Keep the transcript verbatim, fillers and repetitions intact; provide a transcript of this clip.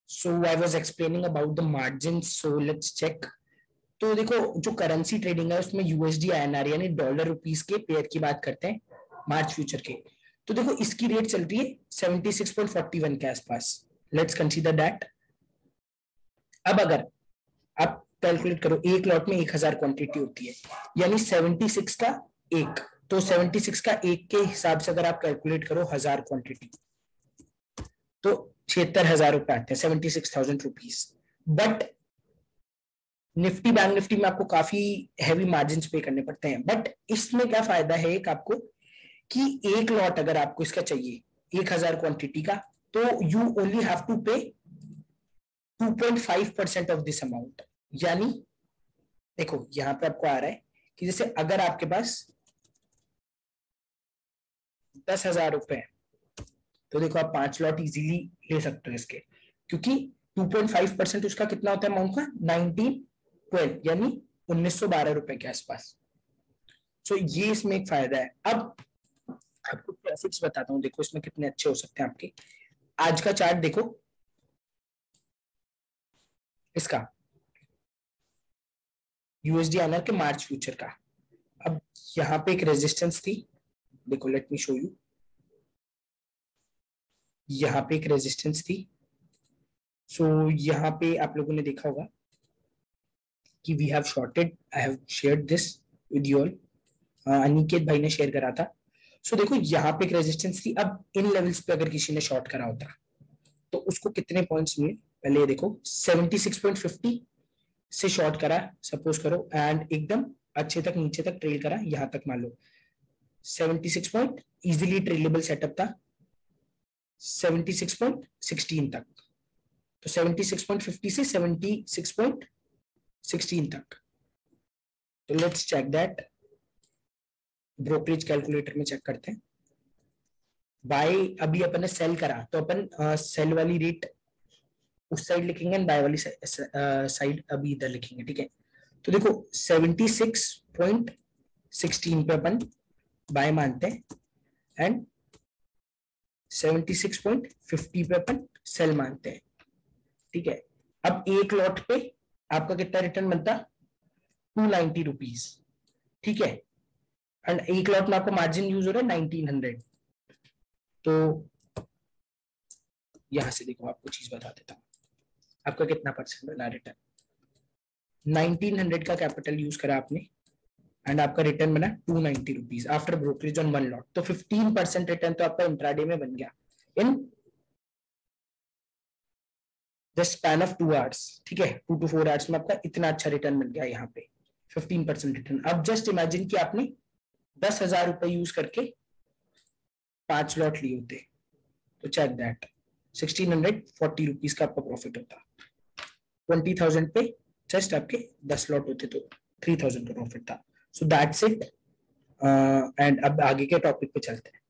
So I was explaining about the margin, so let's check. तो देखो जो currency trading है उसमें यूएसडी आईएनआर यानी डॉलर रुपीस के पेयर की बात करते हैं मार्च फ्यूचर के। तो देखो इसकी रेट चल रही है seventy six point forty one के आसपास। Let's consider that. अब अगर आप कैलकुलेट करो, एक लॉट में एक हजार क्वांटिटी होती है, यानी सेवेंटी सिक्स का एक, तो सेवेंटी सिक्स का एक के हिसाब से अगर आप कैलकुलेट करो हजार क्वांटिटी, तो छिहत्तर हजार रुपए आते हैं, seventy six thousand rupees. But Nifty bank Nifty में आपको काफी हैवी मार्जिन पे करने पड़ते हैं। बट इसमें क्या फायदा है एक आपको, कि एक लॉट अगर आपको इसका चाहिए एक हजार क्वांटिटी का, तो you only have to pay two point five percent of this amount. यानी देखो यहां पे आपको आ रहा है कि जैसे अगर आपके पास दस हजार रुपए, तो देखो आप पांच लॉट इजीली ले सकते हो इसके, क्योंकि टू पॉइंट फाइव परसेंट उसका कितना होता है अमाउंट का, नाइनटीन ट्वेल्व यानी उन्नीस सौ बारह रुपए के आसपास। सो so, ये इसमें एक फायदा है। अब आपको प्रॉफिट्स बताता हूं, देखो इसमें कितने अच्छे हो सकते हैं आपके। आज का चार्ट देखो इसका, यूएसडी आईएनआर के मार्च फ्यूचर का। अब यहां पे एक रेजिस्टेंस थी, देखो लेट मी शो यू। यहां पे एक रेजिस्टेंस थी। सो so, यहाँ पे आप लोगों ने देखा होगा कि we have shorted, I have shared this with you all, Aniket भाई ने शेयर करा था। सो so, देखो यहाँ पे एक रेजिस्टेंस थी। अब इन लेवल्स पे अगर किसी ने शॉर्ट करा होता तो उसको कितने पॉइंट्स मिले, पहले ये देखो सेवेंटी सिक्स पॉइंट फिफ्टी से शॉर्ट करा सपोज करो, एंड एकदम अच्छे तक नीचे तक ट्रेल करा, यहां तक मान लो seventy six point easily tradable setup था सेवेंटी सिक्स पॉइंट सिक्सटीन तक। तो सेवेंटी सिक्स पॉइंट फिफ्टी से सेवेंटी सिक्स पॉइंट सिक्सटीन तक। तो let's check that, brokerage calculator में चेक करते हैं। बाय अभी अपन ने सेल करा, तो अपन सेल वाली रेट उस साइड लिखेंगे एंड बाय वाली साइड अभी इधर लिखेंगे, ठीक है। तो देखो सेवेंटी सिक्स पॉइंट सिक्सटीन पे अपन बाय मानते हैं and seventy six point fifty पे अपन सेल मानते हैं, ठीक है। अब एक लॉट पे आपका कितना रिटर्न बनता, टू नाइनटी रुपीज, ठीक है। एंड एक लॉट में आपका मार्जिन यूज हो रहा है नाइनटीन हंड्रेड। तो यहां से देखो आपको चीज बता देता हूं, आपका कितना परसेंट बना रिटर्न। नाइनटीन हंड्रेड का कैपिटल यूज करा आपने एंड आपका रिटर्न बना two ninety rupees after brokerage on one lot. तो फिफ्टीन परसेंट रिटर्न तो आपका इंट्राडे में बन गया in the span of two hours, ठीक है। टू टू फोर आवर्स में आपका इतना अच्छा रिटर्न मिल गया यहाँ पे फिफ्टीन परसेंट रिटर्न। अब जस्ट इमेजिन कि आपने दस हजार रुपए यूज करके पांच लॉट लिए होते, तो check that sixteen hundred forty rupees का आपका प्रॉफिट होता। ट्वेंटी थाउजेंड पे जस्ट आपके दस लॉट होते तो थ्री थाउजेंड का प्रॉफिट था। So that's it. एंड अब आगे के टॉपिक पे चलते हैं।